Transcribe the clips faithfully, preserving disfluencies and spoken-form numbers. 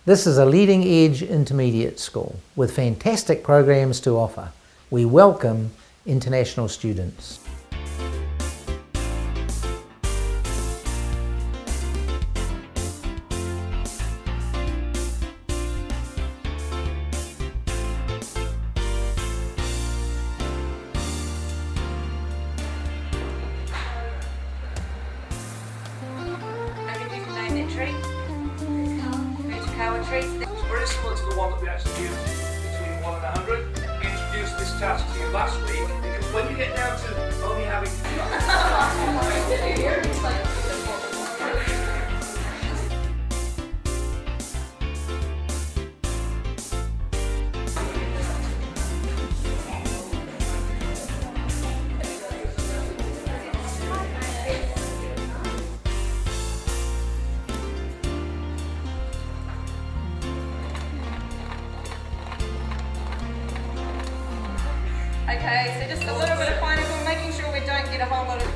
This is a leading-edge intermediate school with fantastic programs to offer. We welcome international students. Very similar to the one that we actually used between one and a hundred. We introduced this task to you last week because when you get down to only having Okay, so just a little bit of pineapple, making sure we don't get a whole lot of...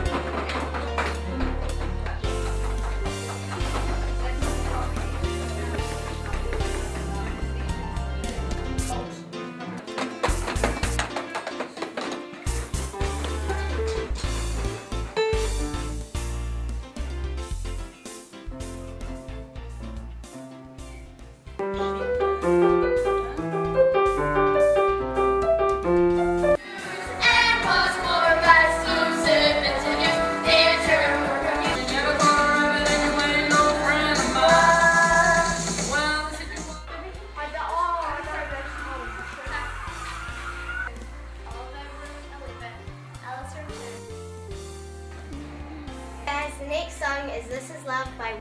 The next song is This Is Love by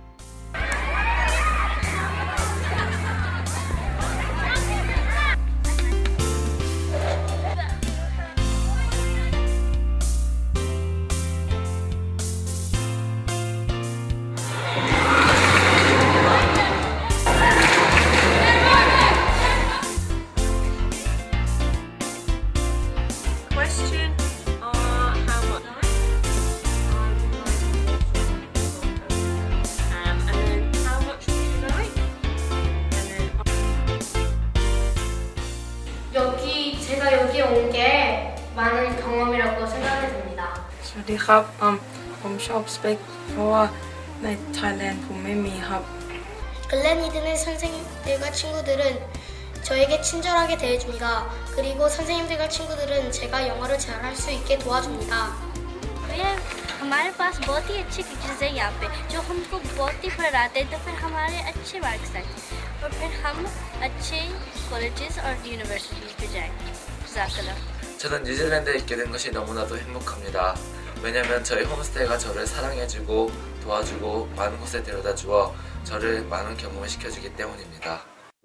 Question. 여기 제가 여기 온 게 많은 경험이라고 생각이 듭니다. สวัสดีครับอืมผมชอบสเปกเพราะว่าในไทยแลนด์ผมไม่มีครับ 글렌이드는 선생님들과 친구들은 저에게 친절하게 대해줍니다. 그리고 선생님들과 친구들은 제가 영어를 잘할 수 있게 도와줍니다. हमारे पास बहुत ही अच्छी teachers है यहाँ पे जो हमको बहुत ही पढ़ाते हैं तो फिर हमारे अच्छे मार्क्स आए और फिर हम अच्छे कॉलेजेस और यूनिवर्सिटीज पे जाएंगे. 저는 뉴질랜드에 있게 된 것이 너무나도 행복합니다. 왜냐면 저희 홈스테이가 저를 사랑해주고 도와주고 많은 곳에 데려다 주어 저를 많은 경험을 시켜주기 때문입니다.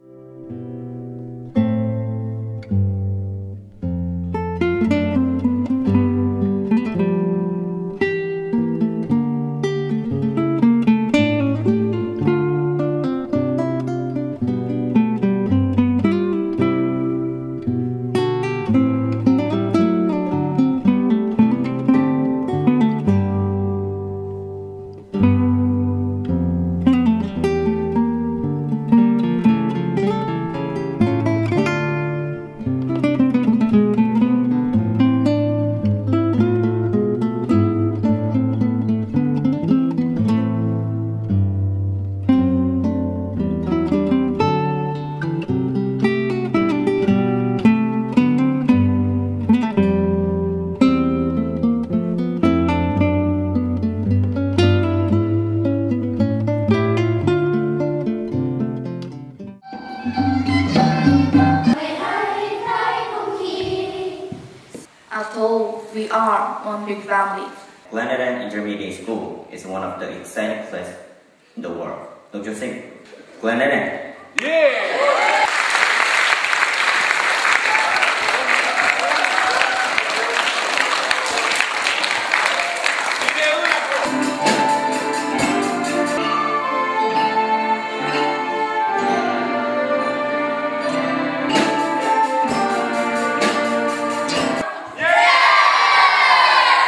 Although we are one big family, Glen Intermediate School is one of the exciting places in the world. Don't you think? Glen Yeah!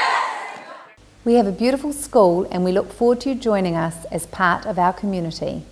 We have a beautiful school and we look forward to you joining us as part of our community.